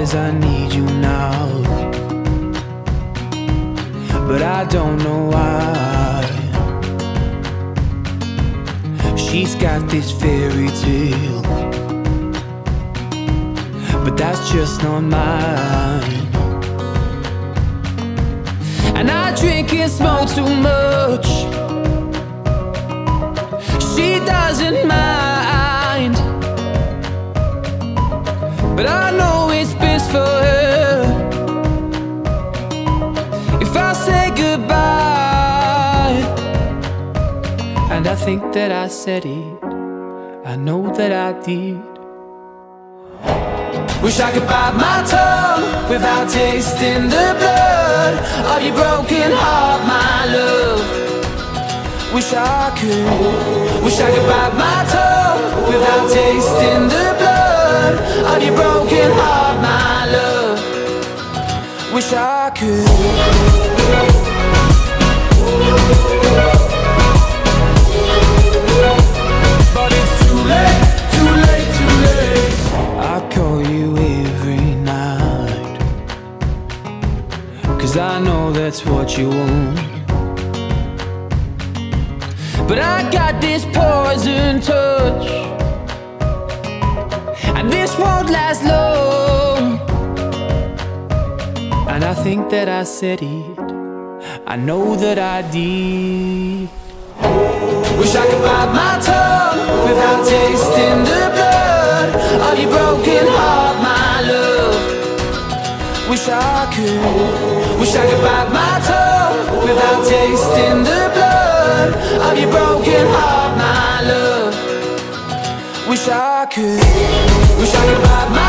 says I need you now, but I don't know why. She's got this fairy tale, but that's just not mine. And I drink and smoke too much, she doesn't mind, but I know it's best for her if I say goodbye. And I think that I said it, I know that I did. Wish I could bite my tongue without tasting the blood of your broken heart, my love. Wish I could bite my tongue without tasting the blood of your broken heart, my love. Wish I could. But it's too late, too late, too late. I call you every night, 'cause I know that's what you want. But I got this poison touch, and this won't last long. And I think that I said it, I know that I did. Wish I could bite my tongue without tasting the blood of your broken heart, my love. Wish I could bite my tongue without tasting the blood of your broken heart, my love. Wish I could bite my